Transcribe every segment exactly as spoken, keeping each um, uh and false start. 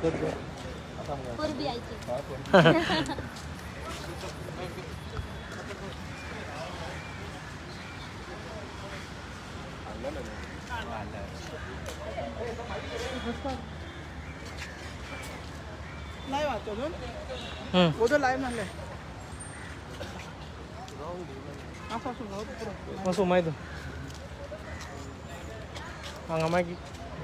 पूर्वी आयची लाईव्ह आतो अजून उद्या लाईव्ह म्हणले असं असं असं माहिती सांगा माहिती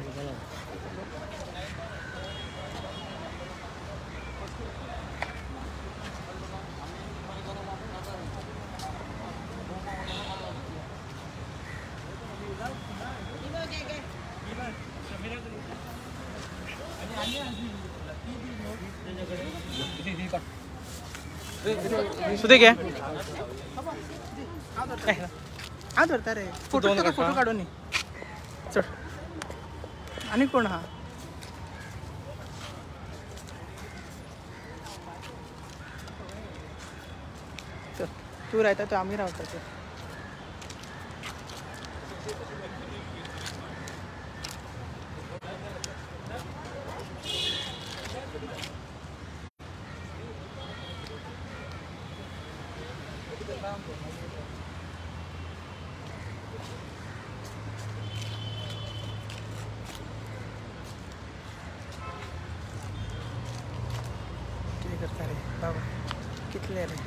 सुधे क्या हा धरता रे फोटो फोटो काढून चल आणि कोण हा चल तू राहता तो आम्ही राहतो ते करता रे बाबा कितले रे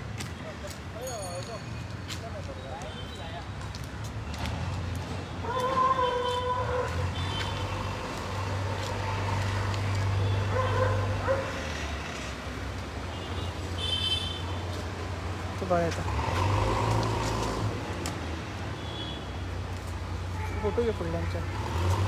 तो बघा आता फोटो घे फुडल्यांचा